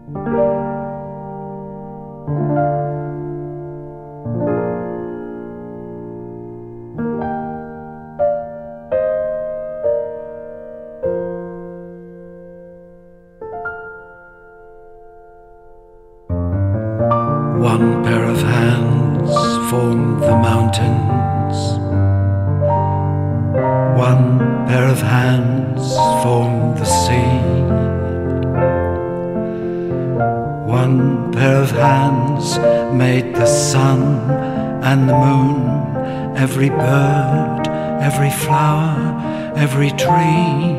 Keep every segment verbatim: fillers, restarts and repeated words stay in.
One pair of hands formed the mountains. One pair of hands formed the sea. One pair of hands made the sun and the moon, every bird, every flower, every tree.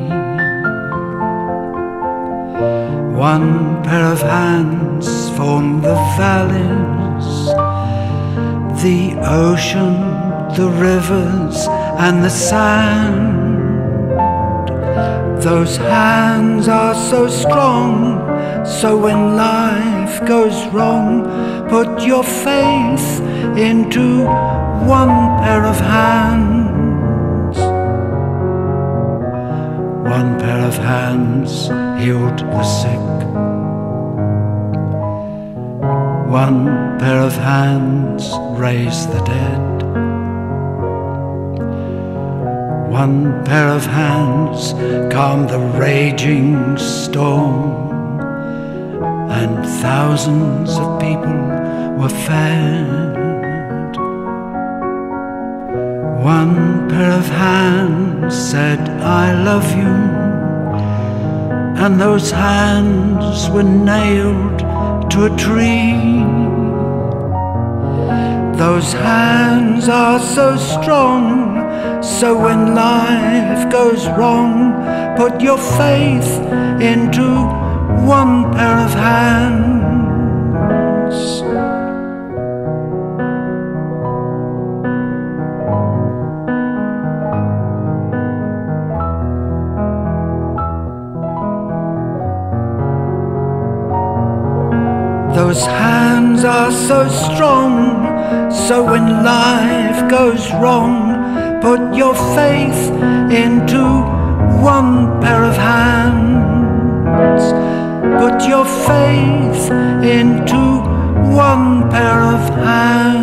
One pair of hands formed the valleys, the ocean, the rivers and the sand. Those hands are so strong, so when life goes wrong, put your faith into one pair of hands. One pair of hands healed the sick. One pair of hands raised the dead. One pair of hands calmed the raging storm, and thousands of people were fed. One pair of hands said, I love you, and those hands were nailed to a tree. Those hands are so strong, so when life goes wrong, put your faith into one pair of hands. Those hands are so strong, so when life goes wrong, put your faith into one pair of hands. Put your faith into one pair of hands.